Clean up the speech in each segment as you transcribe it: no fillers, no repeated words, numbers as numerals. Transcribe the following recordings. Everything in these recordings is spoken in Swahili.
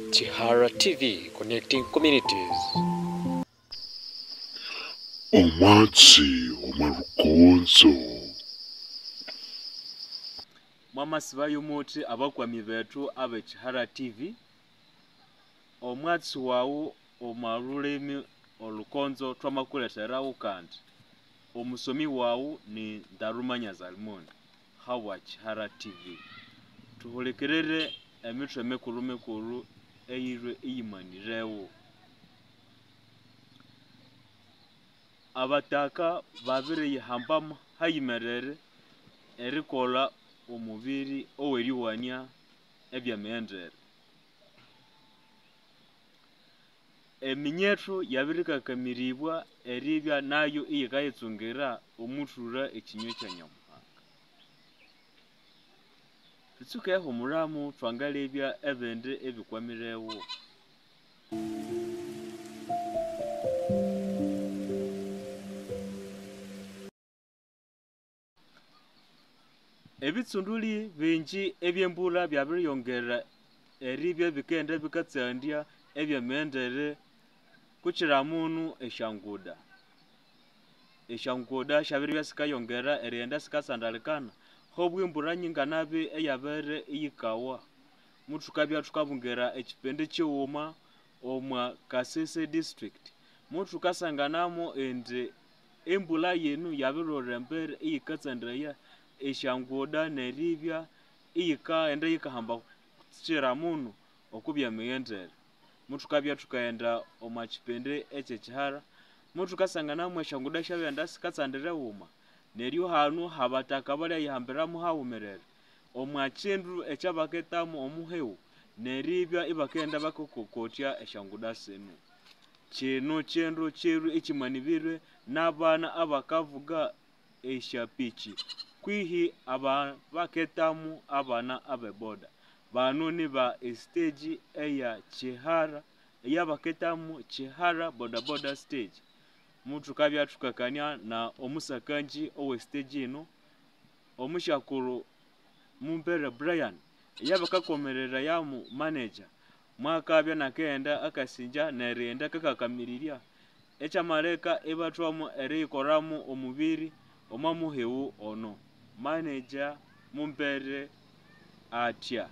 Kihara TV, connecting communities. Omwatsi omarukonzo Mama sibayo moti abakwami betu abe Kihara TV. Omwatsi wawu omarulemi olukonzo twamakuleterawo kandi omusomi wawu ni Ndarumanya Zalmon hawa Kihara TV. Tuhulekerere emitwe mekuru eyirwe iyimanirewo. Abataka babiri yihambama hayimerere erikola omubiri oweriwania ebyamendere. Eminyetu yabirikakamiribwa eribya nayo iyikayitsungira omuthura ekinywe kya Nyamuhanga. Tutsuka ehumuramu twangalebya ebindi ebikwamirewo. Ebitsunduli bingi ebyembula byabiriyongera eribya bikende bikatsandya ebyamendere kuchiramunu eshanguda. Eshanguda shabiribya sikayongera erienda sikasandalikana hobwimbura nyinganabi eyabere iyikawa. Muthukabya thukabungera ekipindi kiwuma omwa Kasese district. Muthukasanganamo indi embula yenu yabirorembere iyikatsandaya eshanguda neribya iyikaenda yikahamba chiramunu okubya meyendere. Muthukabya thukaenda omwa kipindi ekyekihara muthukasanganamo eshanguda shabenda sikatsandire wuma neryo hanu habataka balya yihambiramu hawumerere omwa kindu ekyabaketamu omuhewu neribya ibakenda bakokokotya eshanguda sinu. Kino kindu kiru ekimanibirwe n'abana abakavuga eshapichi kwihi abaketamu abana abeboda. Banu niba stage eya Kihara eyabaketamu Kihara boda stage. Muthukabya thukakania na omusakanji owe stage ino omushakuru Mumbere Brian eyabakakomerera yamu manager mwakabya nakenda akasinja nerenda kakakamirirya ekyamaleka ibathwamu erikoramu omubiri omamuhewu ono. Manager Mumbere atya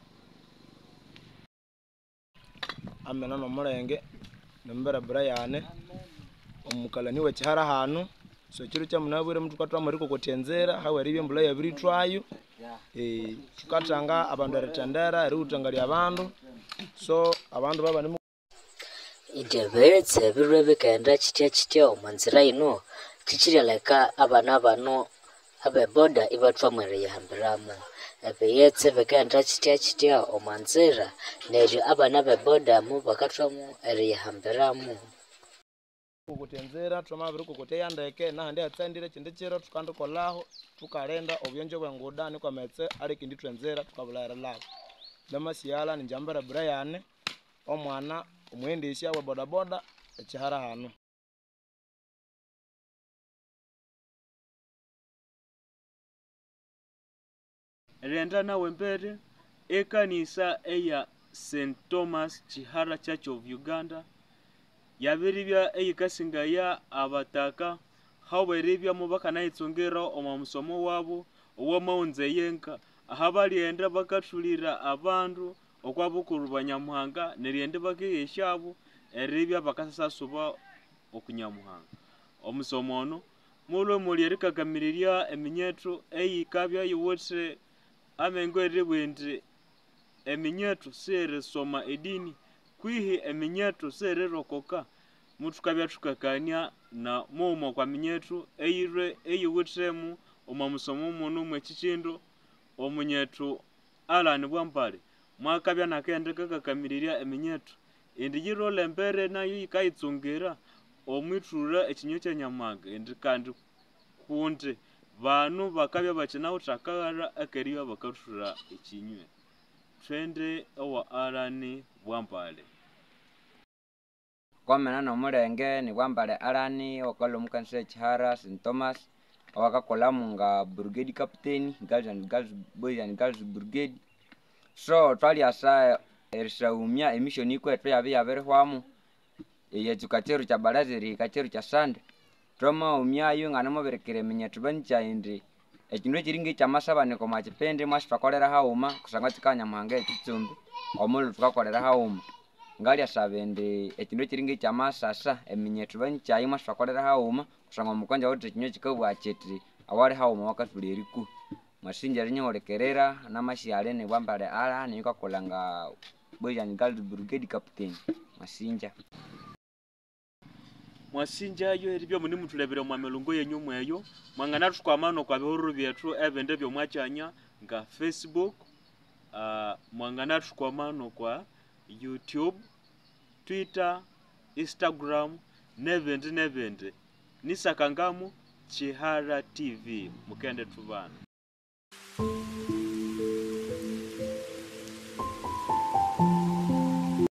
amena nomulenge Mumbere Brian omukalani we Kihara hanu so kiro kya munabwire mutukatwa muri kokotenzera hawe ribye mbula yabiritwayo tukatanga abandu eritendera eriutangali abandu so abandu baba ni idebetse birwe bikenda kitya omanzira ino kichireleka abana bano abeboda ibathwa mwere yahambiramu ebeyetse bikenda kitya omanzira neryo abana beboda mu bakathwamu eri yahambiramu kokotenzera twamabiri kokoteya ndeke nahandi atsandire kindi kiro tukandikolaho tukalenda obyonjo bwenguda ni kwametse alikindi twenzera tukabulera labo namasiyala ni Mumbere Brian omwana omwendesya wa bodaboda ekihara hanu. Renda nawe mbere ekanisa eya St. Thomas Kihara Church of Uganda yabiribya eyikasingaya abataka haweribya mubakanayitsongera omwa musomo wabo owamaunze yenka ahabalienda bakathulira abandu okwabukuru banyamuhanga neriende bakiyeshabo eribya bakasasuba okunyamuhanga. Omusomo ono mulwe muli erikakamirirya eminyetu eyikabya yiwothe amengo eribwendi eminyetu serisoma edini kwihi eminyetu serirokoka. Muthukabya thukakania na mumo kwa minyetu eyirwe eyiwithemu omwa musomo munu mwekikindu omunyetu Alani Bwambale mwakabya nakende kakakamirirya eminyetu indi yirola embere nayo yikayitsungera omwithura ekinywe kya Nyamuhanga indi kandi kundi banu bakabya bakinawutha akaghala akeriya bakathura ekinywe. Twende owa Alani Bwambale. Kwamena nomulenge ni Bwambale Alani wakalo mukanisa Kihara St. Thomas wakakola munga brigade captain, girls and girls, boys and girls brigade. So twali asa erisaumya emission ikwetu yabirihwamu eyekikacheru kya barazeri kacheru kya sande troma umyayo ngana berekere minyetu bancha indi ekintu ekiringi kyamasabaniko makipende mwasitwakolera hauma kusanga kikanya muhanga ekitsumbi omulu tukakolera hauma ngali asabende ekintu ekiringi kyamasasa eminyetu bancha mwasitwakolera hauma kusanga omukonja wote kinyo kikabwa kiti awali hauma wakatuli eriku masinja rinyorekerera namashyale ne bwambale ala ne yukakolanga Boyan Girls Brigade captain masinja mwasinja yo eribyo muni mutulebera mu melungo yenyu mweyo mwangana tukwamano kwa bihuru byetu ebende byo mwachanya nga Facebook mwangana tukwamano kwa YouTube, Twitter, Instagram nevende nisakangamu Kihara TV mukende tubana.